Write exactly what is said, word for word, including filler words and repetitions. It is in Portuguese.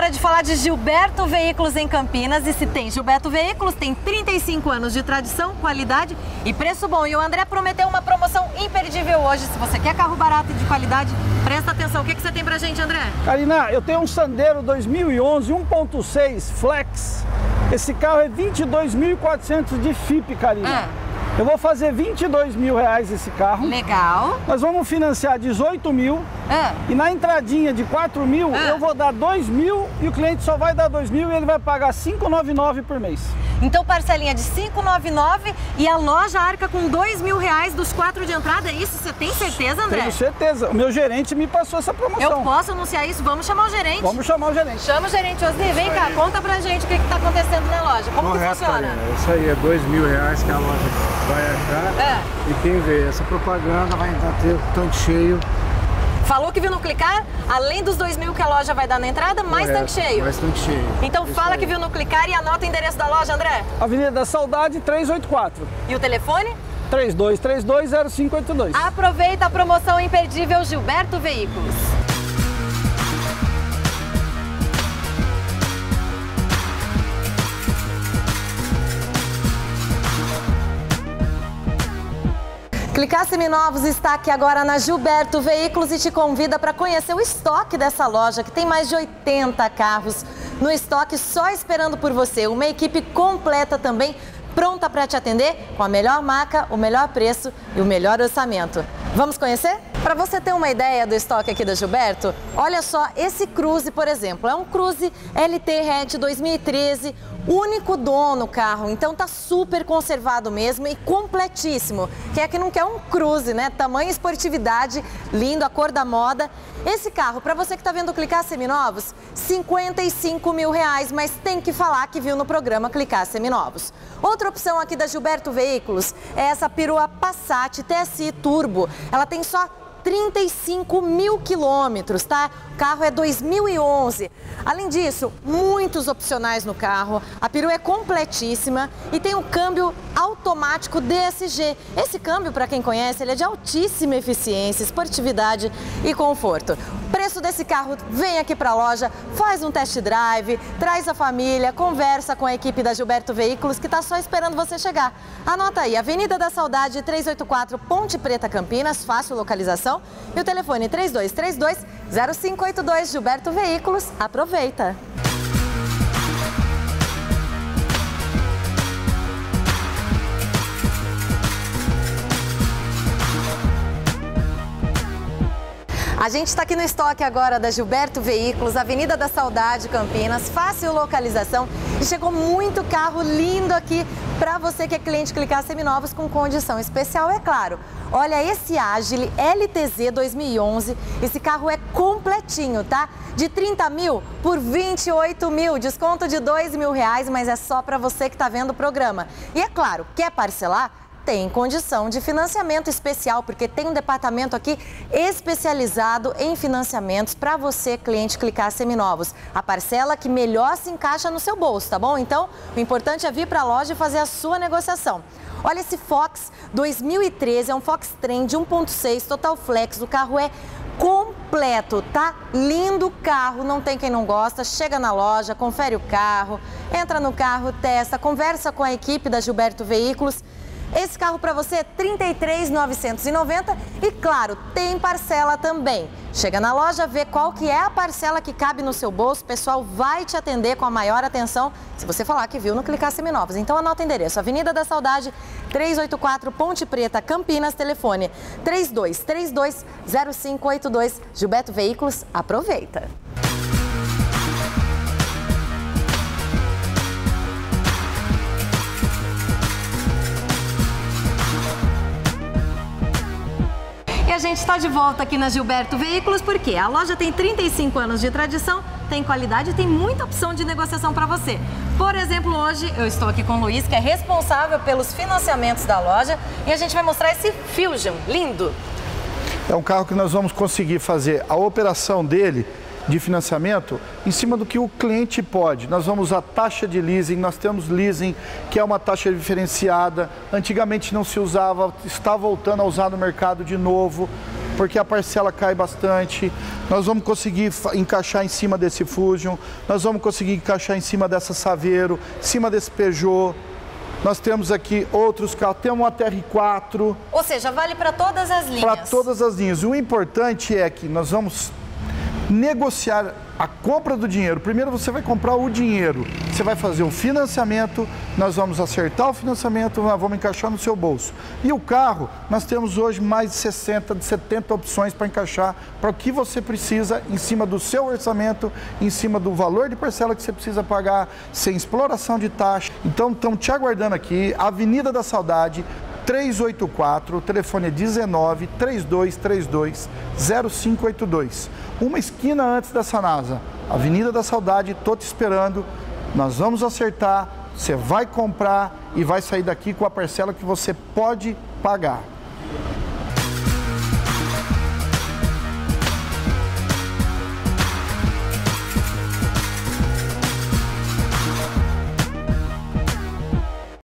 hora de falar de Gilberto Veículos em Campinas. E se tem Gilberto Veículos, tem trinta e cinco anos de tradição, qualidade e preço bom. E o André prometeu uma promoção imperdível hoje. Se você quer carro barato e de qualidade, presta atenção. O que, que você tem pra gente, André? Karina, eu tenho um Sandero dois mil e onze um ponto seis Flex. Esse carro é vinte e dois mil e quatrocentos de F I P, Karina. Ah. Eu vou fazer vinte e dois mil reais esse carro. Legal. Nós vamos financiar dezoito mil. Ah. E na entradinha de quatro mil, Ah. eu vou dar dois mil e o cliente só vai dar dois mil e ele vai pagar cinco reais e noventa e nove centavos por mês. Então, parcelinha de cinco reais e noventa e nove centavos e a loja arca com dois mil reais dos quatro de entrada. É isso? Você tem certeza, André? Tenho certeza. O meu gerente me passou essa promoção. Eu posso anunciar isso? Vamos chamar o gerente. Vamos chamar o gerente. Chama o gerente, Osni. Vem cá, conta pra gente o que está acontecendo na loja. Como Correto, que funciona? Karina. Isso aí é dois mil reais que a loja vai achar. É. E quem vê essa propaganda vai entrar ter tanque cheio. Falou que viu no Clicar, além dos dois mil que a loja vai dar na entrada, mais Correto, tanque cheio. Mais tanque cheio. Então Isso fala aí. que viu no Clicar e anota o endereço da loja, André. Avenida da Saudade, trezentos e oitenta e quatro. E o telefone? três dois três dois, zero cinco oito dois. Aproveita a promoção imperdível Gilberto Veículos. Clicar Seminovos está aqui agora na Gilberto Veículos e te convida para conhecer o estoque dessa loja, que tem mais de oitenta carros no estoque só esperando por você. Uma equipe completa também, pronta para te atender com a melhor marca, o melhor preço e o melhor orçamento. Vamos conhecer? Para você ter uma ideia do estoque aqui da Gilberto, olha só esse Cruze, por exemplo. É um Cruze L T hatch dois mil e treze, único dono o carro, então tá super conservado mesmo e completíssimo. Quem é que não quer um Cruze, né? Tamanho, esportividade, lindo, a cor da moda. Esse carro, para você que tá vendo Clicar Seminovos, cinquenta e cinco mil reais, mas tem que falar que viu no programa Clicar Seminovos. Outra opção aqui da Gilberto Veículos é essa perua Passat T S I Turbo. Ela tem só trinta e cinco mil quilômetros, tá? O carro é dois mil e onze. Além disso, muitos opcionais no carro. A perua é completíssima e tem um câmbio automático D S G. Esse câmbio, para quem conhece, ele é de altíssima eficiência, esportividade e conforto. O preço desse carro, vem aqui para a loja, faz um test drive, traz a família, conversa com a equipe da Gilberto Veículos que está só esperando você chegar. Anota aí, Avenida da Saudade, trezentos e oitenta e quatro, Ponte Preta, Campinas, fácil localização. E o telefone três dois três dois, zero cinco oito dois, Gilberto Veículos. Aproveita! A gente está aqui no estoque agora da Gilberto Veículos, Avenida da Saudade, Campinas, fácil localização. E chegou muito carro lindo aqui para você que é cliente Clicar Seminovos com condição especial, é claro. Olha esse Agile L T Z dois mil e onze, esse carro é completinho, tá? De trinta mil por vinte e oito mil, desconto de dois mil reais, mas é só para você que está vendo o programa. E é claro, quer parcelar? Tem condição de financiamento especial, porque tem um departamento aqui especializado em financiamentos para você, cliente Clicar Seminovos. A parcela que melhor se encaixa no seu bolso, tá bom? Então, o importante é vir para a loja e fazer a sua negociação. Olha esse Fox dois mil e treze, é um Fox Trend um ponto seis, Total Flex, o carro é completo, tá? Lindo carro, não tem quem não gosta. Chega na loja, confere o carro, entra no carro, testa, conversa com a equipe da Gilberto Veículos. Esse carro para você é trinta e três mil novecentos e noventa e, claro, tem parcela também. Chega na loja, vê qual que é a parcela que cabe no seu bolso, o pessoal vai te atender com a maior atenção se você falar que viu no Clicar Seminovos. Então anota o endereço, Avenida da Saudade, trezentos e oitenta e quatro, Ponte Preta, Campinas, telefone três dois três dois, zero cinco oito dois. Gilberto Veículos, aproveita! A gente está de volta aqui na Gilberto Veículos porque a loja tem trinta e cinco anos de tradição, tem qualidade e tem muita opção de negociação para você. Por exemplo, hoje eu estou aqui com o Luiz, que é responsável pelos financiamentos da loja, e a gente vai mostrar esse Fusion lindo. É um carro que nós vamos conseguir fazer a operação dele de financiamento em cima do que o cliente pode. Nós vamos usar taxa de leasing, nós temos leasing, que é uma taxa diferenciada, antigamente não se usava, está voltando a usar no mercado de novo. porque a parcela cai bastante. Nós vamos conseguir encaixar em cima desse Fusion, nós vamos conseguir encaixar em cima dessa Saveiro, em cima desse Peugeot. Nós temos aqui outros carros, temos uma T R quatro. Ou seja, vale para todas as linhas. Para todas as linhas. O importante é que nós vamos negociar a compra do dinheiro. Primeiro você vai comprar o dinheiro, você vai fazer um financiamento, nós vamos acertar o financiamento, nós vamos encaixar no seu bolso. E o carro, nós temos hoje mais de sessenta, de setenta opções para encaixar para o que você precisa em cima do seu orçamento, em cima do valor de parcela que você precisa pagar, sem exploração de taxa. Então estamos te aguardando aqui, Avenida da Saudade, trezentos e oitenta e quatro, o telefone é dezenove, trinta e dois trinta e dois, zero cinco oito dois. Uma esquina antes da Sanasa, Avenida da Saudade, estou te esperando, nós vamos acertar, você vai comprar e vai sair daqui com a parcela que você pode pagar.